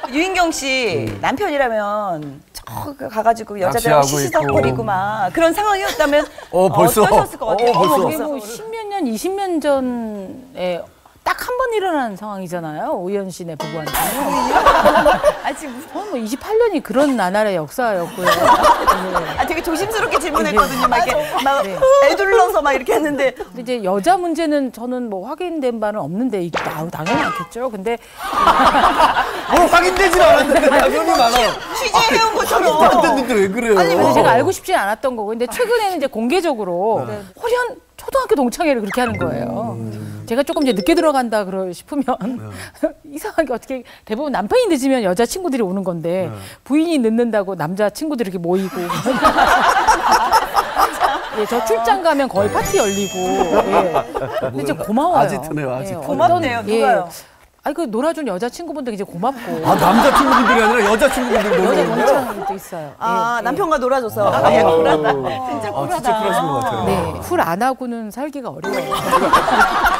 유인경 씨 남편이라면 저 가가지고 여자들하고 시시덕거리고 막 그런 상황이었다면 벌써? 어떠셨을 것 같아요? 벌써? 그게 뭐 10몇 년, 20년 전에 딱 한 번 일어난 상황이잖아요. 오연신의 부부한테는. 아직 저는 뭐 28년이 그런 나날의 역사였고요. 네. 되게 조심스럽게 질문했거든요. 막 이렇게 막 네. 애둘러서 막 이렇게 했는데 근데 이제 여자 문제는 저는 뭐 확인된 바는 없는데 당연히 않겠죠. 근데 확인되진 않았는데 당연히 많아. 취재해온 것처럼. 안됐는데 왜 그래요? 아니, 제가 알고 싶진 않았던 거고. 근데 최근에는 이제 공개적으로 호련 초등학교 동창회를 그렇게 하는 거예요. 제가 조금 이제 늦게 들어간다 싶으면 이상하게 어떻게 대부분 남편이 늦으면 여자 친구들이 오는 건데 부인이 늦는다고 남자 친구들이 이렇게 모이고. 예, 저 출장 가면 거의 파티 열리고. 예. 근데 진짜 고마워요. 아지트네요, 아지트. 예, 고맙네요. 누가요? 아니 그 놀아준 여자 친구분들 이제 고맙고. 남자 친구분들이 아니라 여자 친구분들 여자 놀아요. 동창도 있어요. 예, 남편과 놀아줘서. 진짜 쿨하신 것 같아요. 네, 쿨 안 하고는 살기가 어려워요.